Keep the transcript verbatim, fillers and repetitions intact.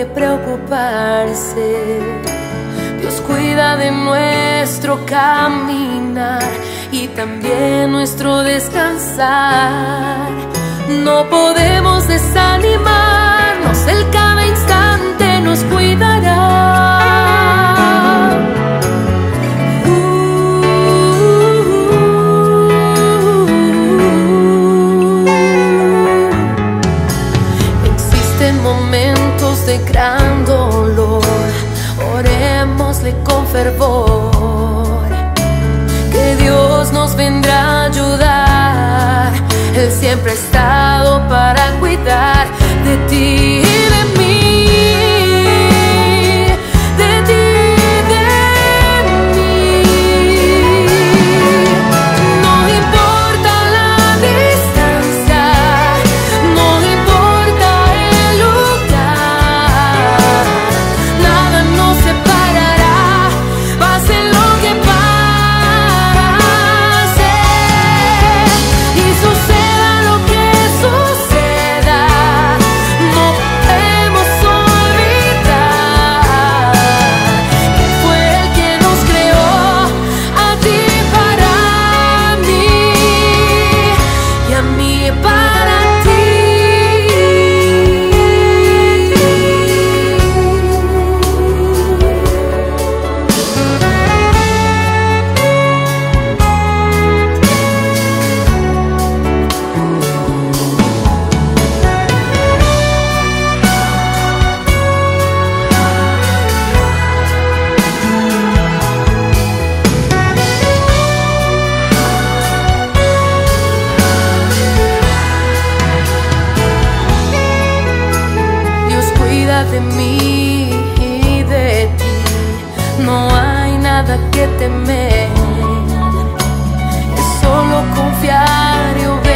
que preocuparse. Dios cuida de nuestro caminar y también nuestro descansar. No podemos desanimarnos, Él cada instante nos cuidará. Momentos de gran dolor, orémosle con fervor, que Dios nos vendrá a ayudar. Él siempre ha estado para cuidar de ti y de mí. De mí y de ti, no hay nada que temer, es solo confiar y obedecer.